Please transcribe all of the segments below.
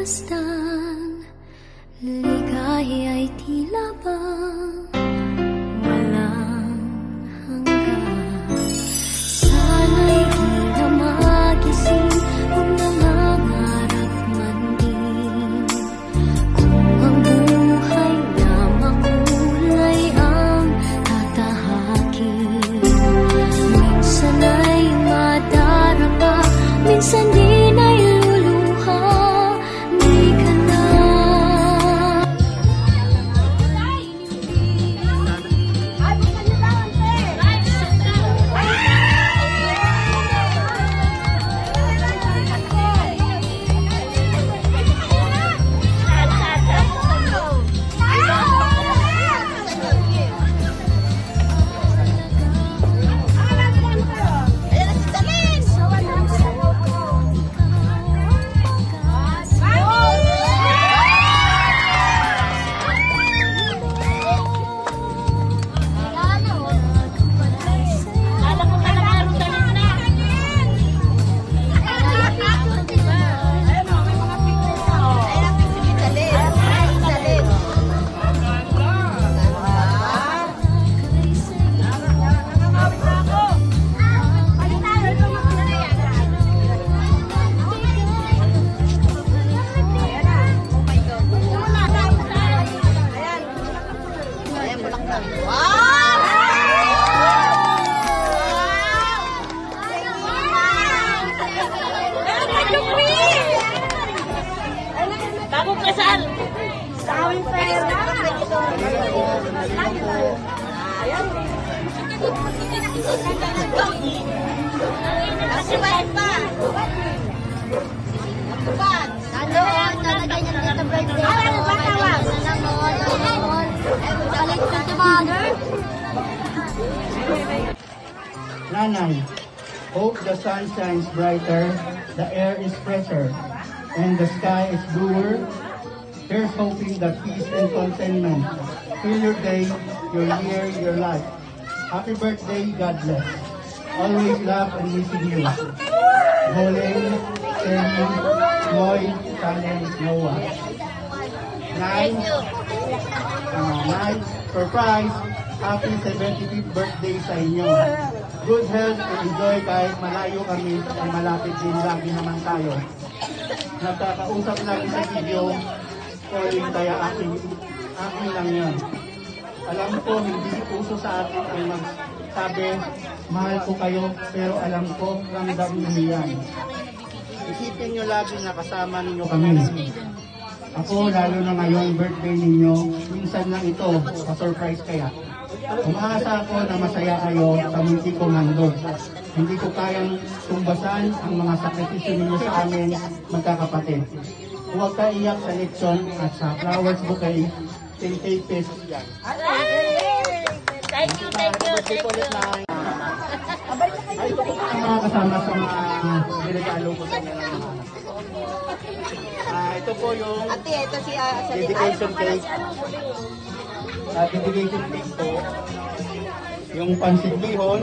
pagmasdan, ligaya'y tila bang walang hanggan. Sana'y di na magising kung nangangarap man din, kung ang buhay na makulay ang tatahakin. Minsan ay madarama, minsan din ay luluha. Di ka na bagong kasal. Nasibayan pa. Nandoon, nalagay niya dito birthday. Balik sa mother. Nanay, hope the sun shines brighter, the air is fresher, and the sky is bluer. Here's hoping that peace and contentment fill your day, your year, your life. Happy birthday, God bless. Always love and missing you. Boleng, Kenny, Moy, Salen, Noah. Nine, surprise, happy 75th birthday sa inyo. Good health and enjoy kahit malayo kami ay malapit din lagi naman tayo. Nagkakausap lagi sa video, calling kaya aking lang yan. Alam ko hindi uso sa akin ang magsabi, mahal ko kayo, pero alam ko ramdam niyo yan. Isipin nyo lagi na kasama ninyo kami. Ako, lalo na ngayon, birthday ninyo, minsan lang ito, pa-surprise kaya. Umaasa ako na masaya kayo sa munti ko nandun. Hindi ko kayang tumbasan ang mga sakripisyo ninyo sa amin, magkakapatid. Huwag ka iyak sa leksyon at sa flowers bouquet, 10 pesos yan. Thank you. Ay, ito po ang mga kasama sa mga niregalo ko sa inyo. Ito po yung dedication cake. Dedication cake po. Yung pansit bihon,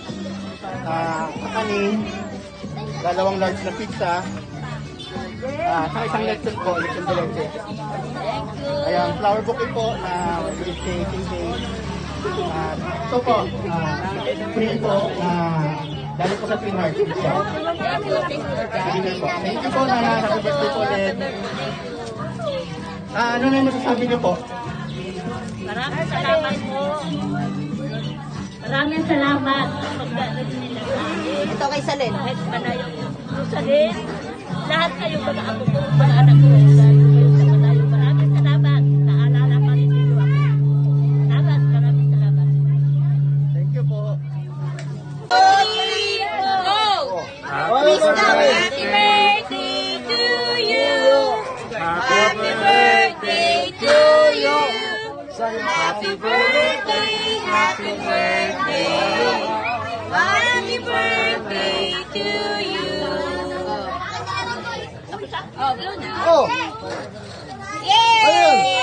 kanin, 2 large na pizza, sa isang lechon po, lechon de leche. Ayan, flower bouquet po na birthday cake. Ito po, free po, dali po sa Twin Heart. Thank you po, Nana. Happy birthday po ulit. Ano na yung masasabi niyo po? Maraming salamat po. Maraming salamat. Ito kay Salen. Kahit malayo po Salen, lahat kayo mga apo ko, mga anak ko, kayo sa malayo. Maraming salamat. Naalala pa rin ninyo ako. Salamat, maraming salamat. Thank you po. Happy birthday to you. Happy birthday to you. Happy birthday, happy birthday. Happy birthday to you. Oh, blue na. Yay!